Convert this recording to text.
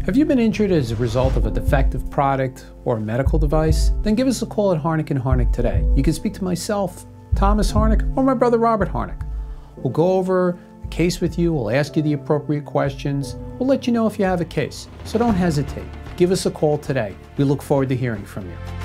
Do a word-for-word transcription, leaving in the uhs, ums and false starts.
Have you been injured as a result of a defective product or a medical device? Then give us a call at Harnick and Harnick today. You can speak to myself, Thomas Harnick, or my brother Robert Harnick. We'll go over the case with you, we'll ask you the appropriate questions, we'll let you know if you have a case. So don't hesitate. Give us a call today. We look forward to hearing from you.